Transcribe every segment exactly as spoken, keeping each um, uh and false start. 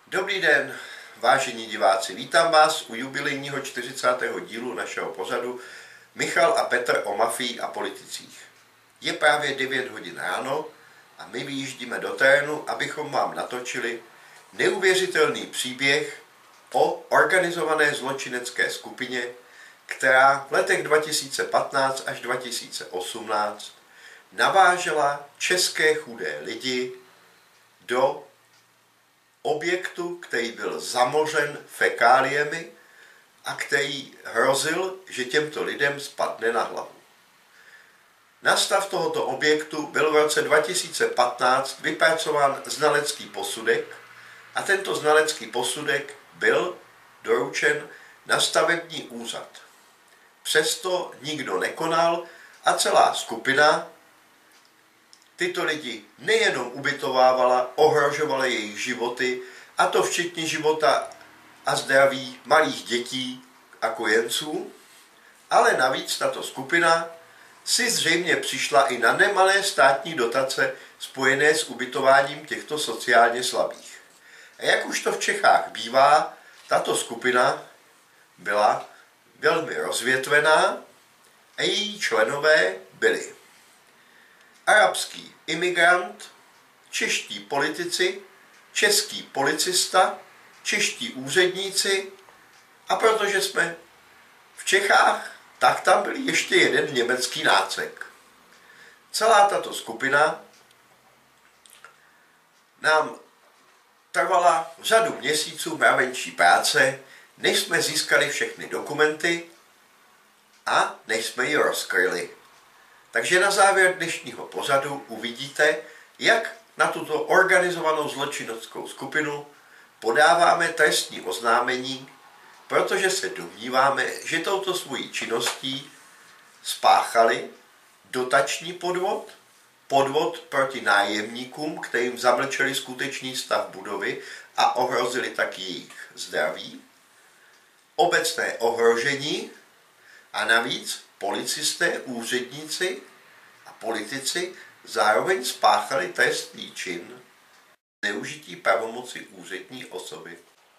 Dobrý den, vážení diváci, vítám vás u jubilejního čtyřicátého dílu našeho pořadu Michal a Petr o mafii a politicích. Je právě devět hodin ráno a my vyjíždíme do terénu, abychom vám natočili neuvěřitelný příběh o organizované zločinecké skupině, která v letech dva tisíce patnáct až dva tisíce osmnáct navážela české chudé lidi do objektu, který byl zamořen fekáliemi a který hrozil, že těmto lidem spadne na hlavu. Na stav tohoto objektu byl v roce dva tisíce patnáct vypracován znalecký posudek a tento znalecký posudek byl doručen na stavební úřad. Přesto nikdo nekonal a celá skupina tyto lidi nejenom ubytovávala, ohrožovala jejich životy, a to včetně života a zdraví malých dětí a kojenců, ale navíc tato skupina si zřejmě přišla i na nemalé státní dotace spojené s ubytováním těchto sociálně slabých. A jak už to v Čechách bývá, tato skupina byla velmi rozvětvená a její členové byli arabský imigrant, čeští politici, český policista, čeští úředníci a protože jsme v Čechách, tak tam byl ještě jeden německý nácek. Celá tato skupina nám trvala řadu měsíců mravenčí práce, než jsme získali všechny dokumenty a než jsme ji rozkryli. Takže na závěr dnešního pořadu uvidíte, jak na tuto organizovanou zločineckou skupinu podáváme trestní oznámení, protože se domníváme, že touto svojí činností spáchali dotační podvod, podvod proti nájemníkům, kterým zamlčeli skutečný stav budovy a ohrozili taky jejich zdraví, obecné ohrožení a navíc policisté, úředníci a politici zároveň spáchali trestný čin zneužití pravomoci úřední osoby.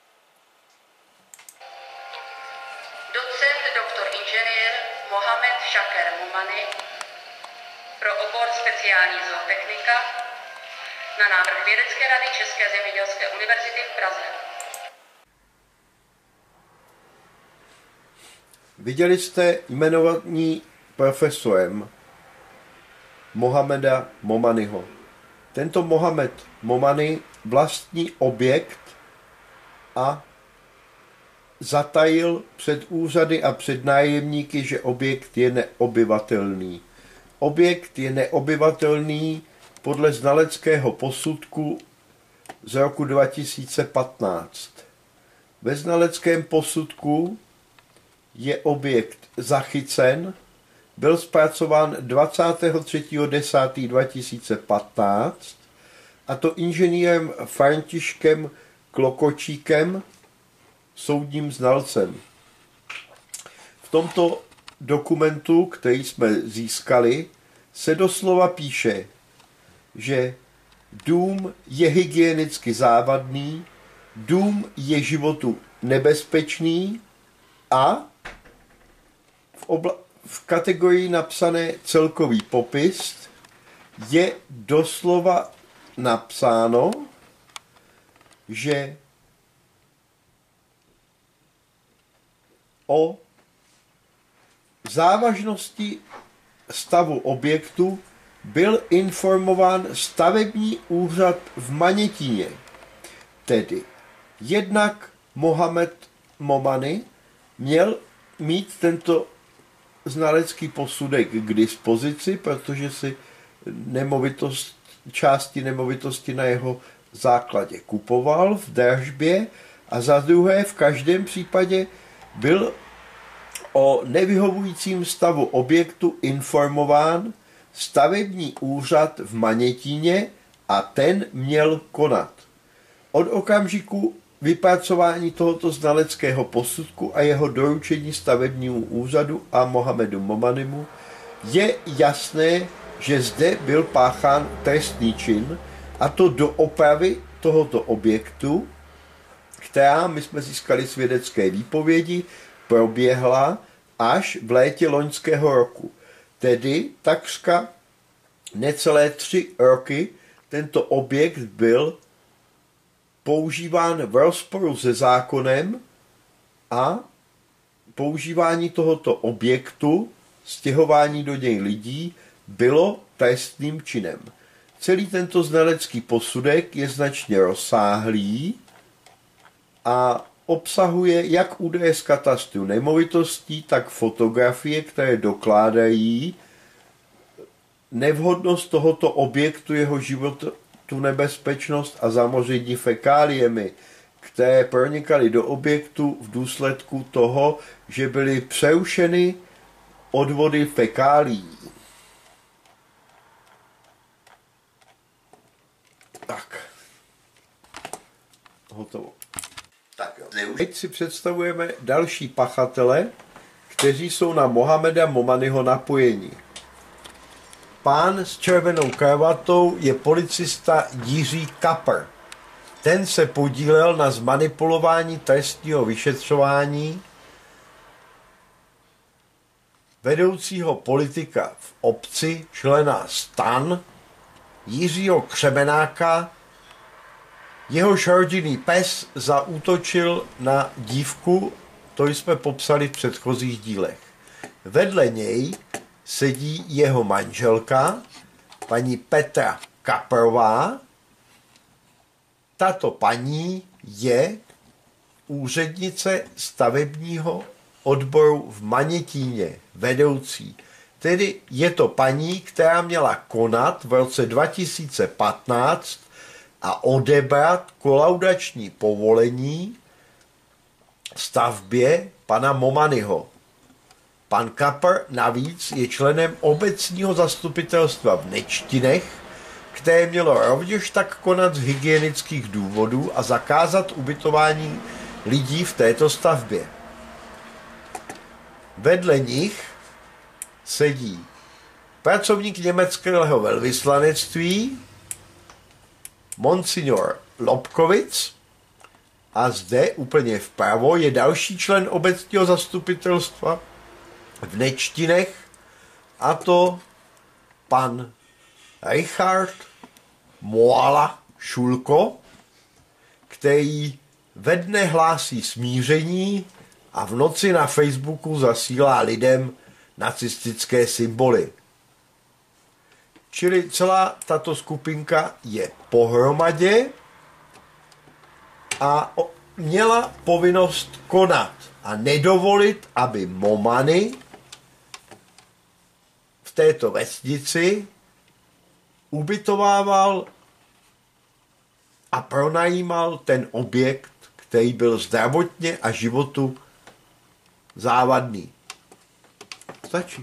Docent doktor inženýr Mohamed Shaker Momani pro obor speciální zootechnika na návrh Vědecké rady České zemědělské univerzity v Praze. Viděli jste jmenovaní profesorem Mohameda Momaniho. Tento Mohamed Momani vlastní objekt a zatajil před úřady a před nájemníky, že objekt je neobyvatelný. Objekt je neobyvatelný podle znaleckého posudku z roku dva tisíce patnáct. Ve znaleckém posudku je objekt zachycen, byl zpracován dvacátého třetího desátého dva tisíce patnáct, a to inženýrem Františkem Klokočíkem, soudním znalcem. V tomto dokumentu, který jsme získali, se doslova píše, že dům je hygienicky závadný, dům je životu nebezpečný a v, obla- v kategorii napsané celkový popis je doslova napsáno, že o závažnosti stavu objektu byl informován stavební úřad v Manětíně. Tedy jednak Mohamed Momani měl mít tento znalecký posudek k dispozici, protože si nemovitost, části nemovitosti na jeho základě kupoval v dražbě, a za druhé v každém případě byl o nevyhovujícím stavu objektu informován stavební úřad v Manětíně a ten měl konat. Od okamžiku vypracování tohoto znaleckého posudku a jeho doručení stavebnímu úřadu a Mohamedu Momanimu je jasné, že zde byl páchán trestný čin, a to do opravy tohoto objektu která, my jsme získali svědecké výpovědi, proběhla až v létě loňského roku. Tedy takřka necelé tři roky tento objekt byl používán v rozporu se zákonem a používání tohoto objektu, stěhování do něj lidí, bylo trestným činem. Celý tento znalecký posudek je značně rozsáhlý a obsahuje jak údaje z katastru nemovitostí, tak fotografie, které dokládají nevhodnost tohoto objektu, jeho životu, nebezpečnost a zamoření fekáliemi, které pronikaly do objektu v důsledku toho, že byly přerušeny odvody fekálií. Tak. Hotovo. Tak jo. Teď si představujeme další pachatele, kteří jsou na Mohameda Momanyho napojeni. Pán s červenou kravatou je policista Jiří Kapr. Ten se podílel na zmanipulování trestního vyšetřování vedoucího politika v obci, člena STAN, Jiřího Křemenáka. Jehož rodinný pes zaútočil na dívku, to jsme popsali v předchozích dílech. Vedle něj sedí jeho manželka, paní Petra Kaprová. Tato paní je úřednice stavebního odboru v Manětíně, vedoucí. Tedy je to paní, která měla konat v roce dva tisíce patnáct a odebrat kolaudační povolení stavbě pana Momanyho. Pan Kapr navíc je členem obecního zastupitelstva v Nečtinech, které mělo rovněž tak konat z hygienických důvodů a zakázat ubytování lidí v této stavbě. Vedle nich sedí pracovník německého velvyslanectví, monsignor Lobkovic, a zde úplně vpravo je další člen obecního zastupitelstva v Nečtinech, a to pan Richard Moala Šulko, který ve dne hlásí smíření a v noci na Facebooku zasílá lidem nacistické symboly. Čili celá tato skupinka je pohromadě a měla povinnost konat a nedovolit, aby Momany v této vesnici ubytovával a pronajímal ten objekt, který byl zdravotně a životu závadný. Stačí.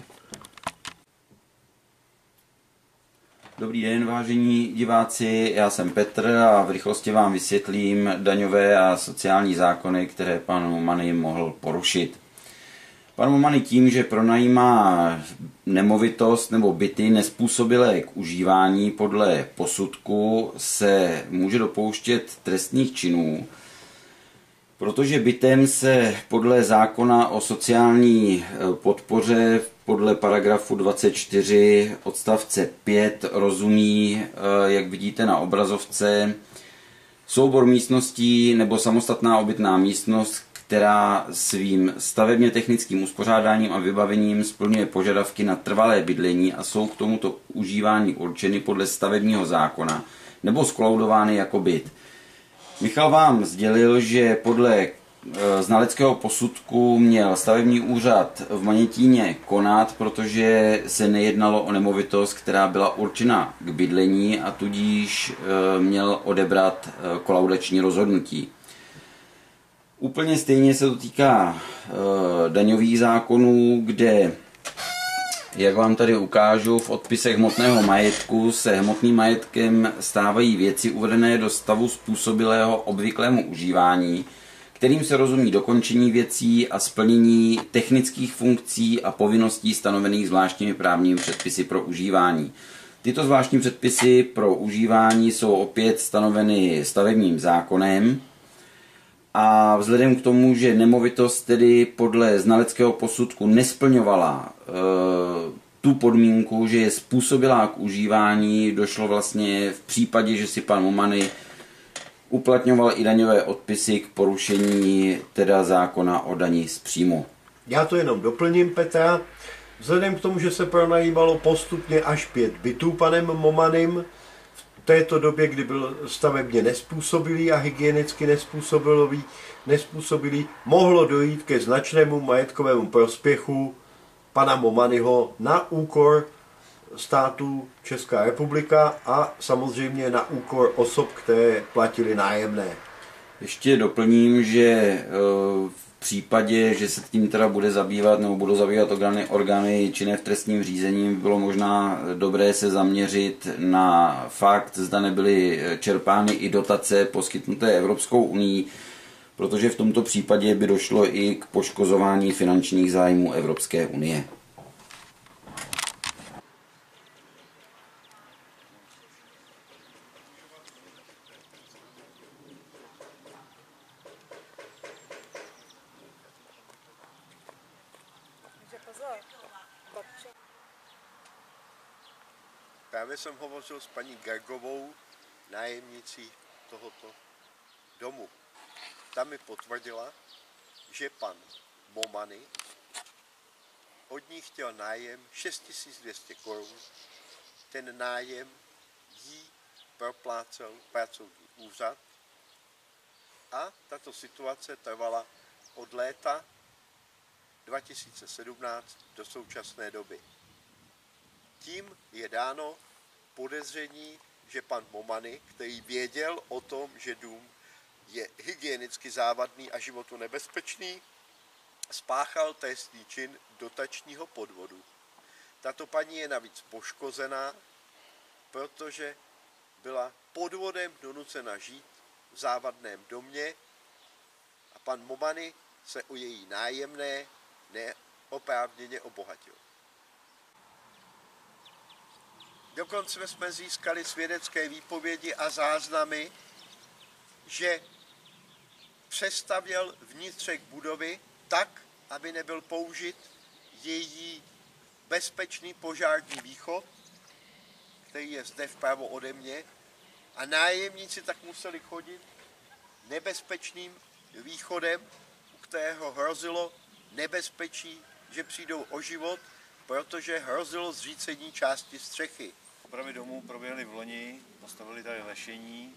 Dobrý den, vážení diváci, já jsem Petr a v rychlosti vám vysvětlím daňové a sociální zákony, které pan Momany mohl porušit. Pan Momany tím, že pronajímá nemovitost nebo byty nezpůsobilé k užívání podle posudku, se může dopouštět trestných činů, protože bytem se podle zákona o sociální podpoře podle paragrafu dvacet čtyři odstavce pět rozumí, jak vidíte na obrazovce, soubor místností nebo samostatná obytná místnost, která svým stavebně technickým uspořádáním a vybavením splňuje požadavky na trvalé bydlení a jsou k tomuto užívání určeny podle stavebního zákona nebo skolaudovány jako byt. Michal vám sdělil, že podle znaleckého posudku měl stavební úřad v Manětíně konat, protože se nejednalo o nemovitost, která byla určena k bydlení a tudíž měl odebrat kolaudační rozhodnutí. Úplně stejně se to týká daňových zákonů, kde, jak vám tady ukážu, v odpisech hmotného majetku se hmotným majetkem stávají věci uvedené do stavu způsobilého obvyklému užívání, kterým se rozumí dokončení věcí a splnění technických funkcí a povinností stanovených zvláštními právními předpisy pro užívání. Tyto zvláštní předpisy pro užívání jsou opět stanoveny stavebním zákonem a vzhledem k tomu, že nemovitost tedy podle znaleckého posudku nesplňovala e, tu podmínku, že je způsobilá k užívání, došlo vlastně v případě, že si pan Momany uplatňoval i daňové odpisy k porušení teda zákona o dani z příjmu. Já to jenom doplním, Petra. Vzhledem k tomu, že se pronajímalo postupně až pět bytů panem Momanym, v této době, kdy byl stavebně nezpůsobilý a hygienicky nezpůsobilý, nezpůsobilý, mohlo dojít ke značnému majetkovému prospěchu pana Momanyho na úkor státu Česká republika a samozřejmě na úkor osob, které platili nájemné. Ještě doplním, že v případě, že se tím teda bude zabývat nebo budou zabývat orgány, orgány činné v trestním řízení, bylo možná dobré se zaměřit na fakt, zda nebyly čerpány i dotace poskytnuté Evropskou unii, protože v tomto případě by došlo i k poškozování finančních zájmů Evropské unie. Právě jsem hovořil s paní Gergovou, nájemnicí tohoto domu. Ta mi potvrdila, že pan Momany od ní chtěl nájem šest tisíc dvě stě korun. Ten nájem jí proplácel pracovní úřad a tato situace trvala od léta dva tisíce sedmnáct do současné doby. Tím je dáno podezření, že pan Momany, který věděl o tom, že dům je hygienicky závadný a životu nebezpečný, spáchal trestný čin dotačního podvodu. Tato paní je navíc poškozená, protože byla podvodem donucena žít v závadném domě a pan Momany se o její nájemné neoprávněně obohatil. Dokonce jsme získali svědecké výpovědi a záznamy, že přestavěl vnitřek budovy tak, aby nebyl použit její bezpečný požární východ, který je zde vpravo ode mě, a nájemníci tak museli chodit nebezpečným východem, u kterého hrozilo nebezpečí, že přijdou o život, protože hrozilo zřícení části střechy. Opravy domů proběhly v loni, postavili tady lešení.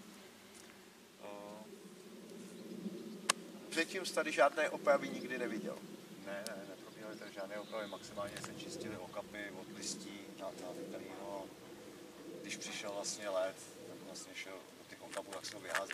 Předtím jsi tady žádné opravy nikdy neviděl? Ne, ne, neprobíhaly tady žádné opravy, maximálně se čistily okapy od listí na, na kterého, když přišel vlastně let, tak vlastně šel do těch okapů, tak se ho vyhází.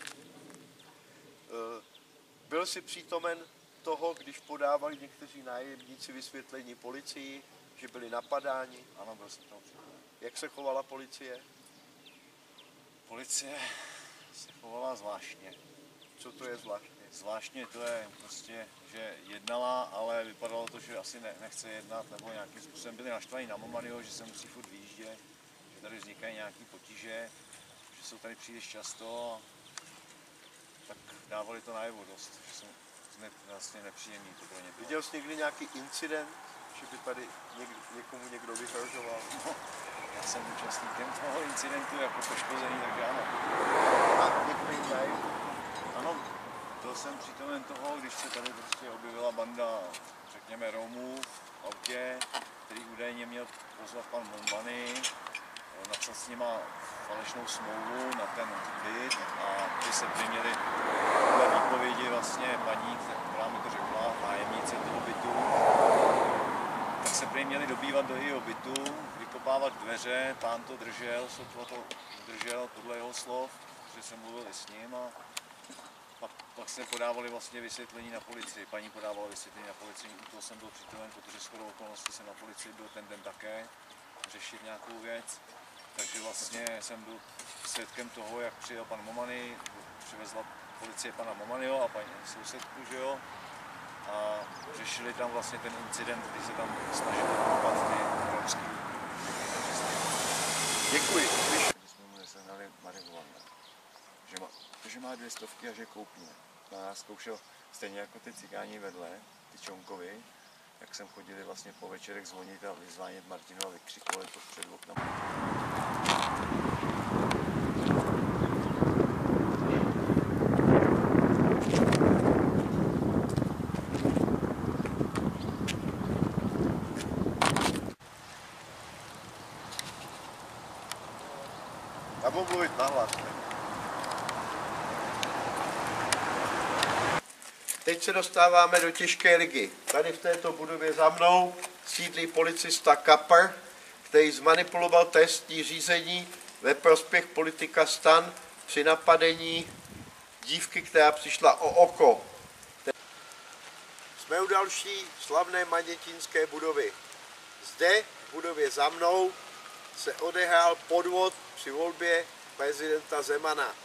Byl jsi přítomen toho, když podávali někteří nájemníci vysvětlení policii, že byli napadáni? Ano, byl jsem toho přítomen. Jak se chovala policie? Policie se chovala zvláštně. Co to je zvláštně? Zvláštně to je prostě, že jednala, ale vypadalo to, že asi ne, nechce jednat, nebo nějakým způsobem byli naštvaní na Momanyho, že se musí furt vyjíždět, že tady vznikají nějaké potíže, že jsou tady příliš často, tak dávali to najevo dost, že jsou ne, vlastně nepříjemný to pro ně bylo. Viděl jsi někdy nějaký incident, že by tady někdy, někomu někdo vyhrožoval? No, já jsem účastníkem toho incidentu jako poškozený, takže ano. A některý dají? Ano, byl jsem přítomen toho, když se tady prostě objevila banda, řekněme, Romů v autě, který údajně měl pozvat pan Momany, napsat s nima falešnou smlouvu na ten byt a ty se prý měli podle výpovědi vlastně paní, která mi to řekla, nájemnice toho bytu, tak se prý měli dobývat do jejího bytu, vykopávat dveře, pán to držel, sotva to držel podle jeho slov, že jsem mluvil i s ním a pak, pak se podávali vlastně vysvětlení na policii, paní podávala vysvětlení na policii, u toho jsem byl přítomen, protože shodou okolností jsem na policii byl ten den také řešit nějakou věc, takže vlastně jsem byl svědkem toho, jak přijel pan Momany, přivezla policie pana Momanyho a paní sousedku, že jo, a řešili tam vlastně ten incident, kdy se tam snažili koupat ty romský. Děkuji. Že jsme mu nesehnali marihuanu, že má, že má dvě stovky a že koupíme. na nás zkoušel stejně jako ty cigáni vedle, ty čonkovi, jak jsem chodili vlastně po večerech zvonit a vyzvánět Martinu a vykřikovali to před oknama. Já budu mluvit nahlas. Teď se dostáváme do těžké ligy. Tady v této budově za mnou sídlí policista Kapr, který zmanipuloval trestní řízení ve prospěch politika STAN při napadení dívky, která přišla o oko. Jsme u další slavné manětínské budovy. Zde v budově za mnou se odehrál podvod při volbě prezidenta Zemana.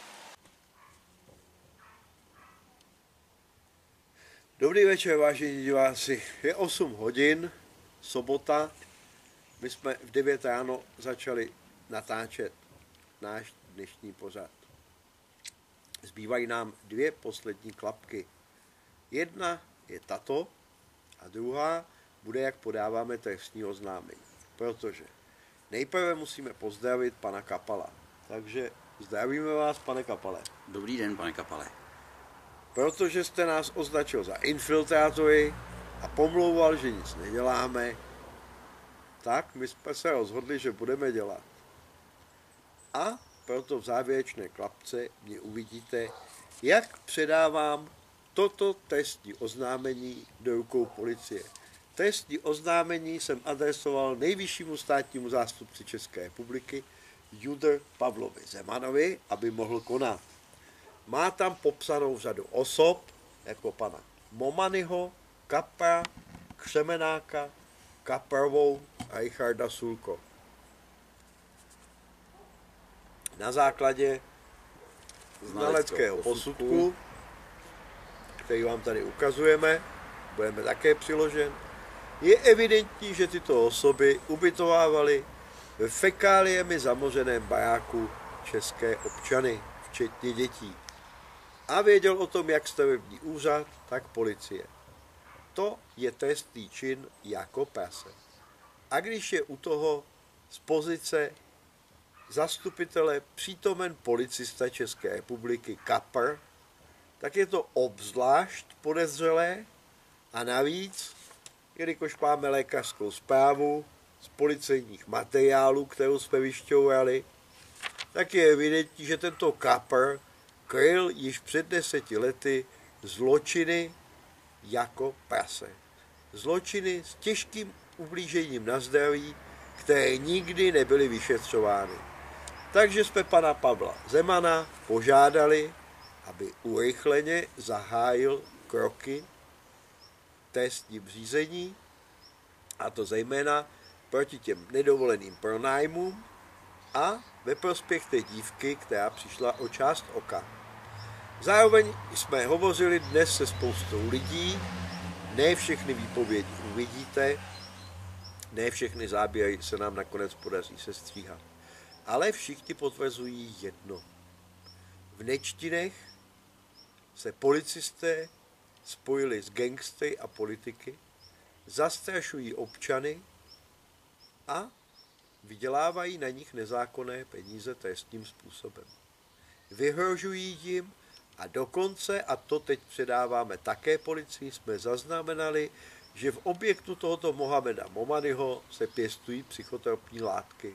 Dobrý večer, vážení diváci. Je osm hodin, sobota. My jsme v devět ráno začali natáčet náš dnešní pořad. Zbývají nám dvě poslední klapky. Jedna je tato a druhá bude, jak podáváme trestní oznámení. Protože nejprve musíme pozdravit pana Kapala. Takže zdravíme vás, pane Kapale. Dobrý den, pane Kapale. Protože jste nás označil za infiltrátory a pomlouval, že nic neděláme, tak my jsme se rozhodli, že budeme dělat. A proto v závěrečné klapce mě uvidíte, jak předávám toto trestní oznámení do rukou policie. Trestní oznámení jsem adresoval nejvyššímu státnímu zástupci České republiky Judr Pavlovi Zemanovi, aby mohl konat. Má tam popsanou řadu osob, jako pana Momanyho, Kapra, Křemenáka, Kaprovou a Richarda Sulko. Na základě znaleckého posudku, který vám tady ukazujeme, budeme také přiložen, je evidentní, že tyto osoby ubytovávaly ve fekáliemi zamořeném baráku české občany, včetně dětí. A věděl o tom jak stavební úřad, tak policie. To je trestný čin jako prase. A když je u toho z pozice zastupitele přítomen policista České republiky Kapr, tak je to obzvlášť podezřelé a navíc, jelikož máme lékařskou zprávu z policejních materiálů, kterou jsme vyšťourali, tak je evidentní, že tento Kapr kryl již před deseti lety zločiny jako prase. Zločiny s těžkým ublížením na zdraví, které nikdy nebyly vyšetřovány. Takže jsme pana Pavla Zemana požádali, aby urychleně zahájil kroky trestním řízení, a to zejména proti těm nedovoleným pronájmům a ve prospěch té dívky, která přišla o část oka. Zároveň jsme hovořili dnes se spoustou lidí, ne všechny výpovědi uvidíte, ne všechny záběry se nám nakonec podaří sestříhat, ale všichni potvrzují jedno. V Nečtinech se policisté spojili s gangstery a politiky, zastrašují občany a vydělávají na nich nezákonné peníze trestním způsobem. Vyhrožují jim a dokonce, a to teď předáváme také policii, jsme zaznamenali, že v objektu tohoto Mohameda Momanyho se pěstují psychotropní látky.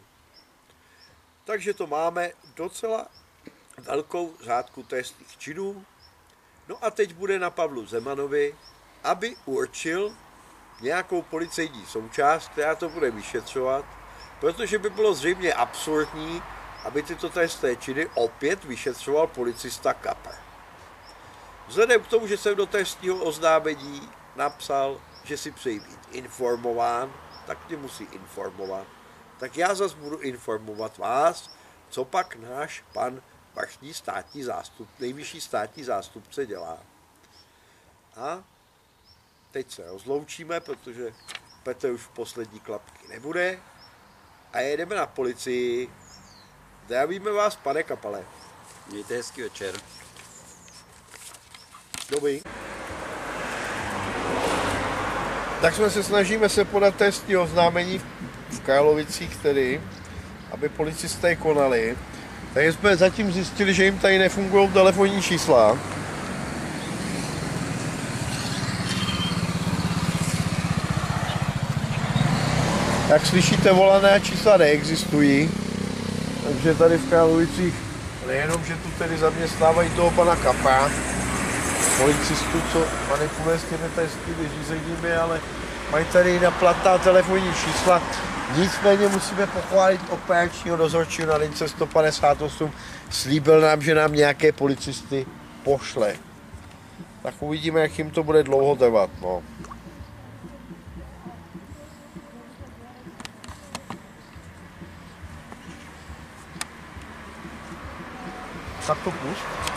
Takže to máme docela velkou řádku trestných činů. No a teď bude na Pavlu Zemanovi, aby určil nějakou policejní součást, která to bude vyšetřovat, protože by bylo zřejmě absurdní, aby tyto trestné činy opět vyšetřoval policista Kapr. Vzhledem k tomu, že jsem do trestního oznámení napsal, že si přeji být informován, tak mě musí informovat. Tak já zase budu informovat vás, co pak náš pan vrchní státní zástup, nejvyšší státní zástupce dělá. A teď se rozloučíme, protože Petr už v poslední klapky nebude a jedeme na policii. Zdravíme vás, pane Kapale. Mějte hezký večer. Dobrý. Tak jsme se snažíme se podat trestní oznámení v Karlovicích tedy, aby policisté konali. Takže jsme zatím zjistili, že jim tady nefungují telefonní čísla. Jak slyšíte, volané čísla neexistují. Takže tady v Karlovicích nejenom, že tu tedy zaměstnávají toho pana Kapa, policistu, co manipuluje s těmi trestními řízeními, ale mají tady na platná telefonní čísla. Nicméně musíme pochválit operačního dozorčího na lince sto padesát osm. Slíbil nám, že nám nějaké policisty pošle. Tak uvidíme, jak jim to bude dlouho trvat. No. Tak to pust.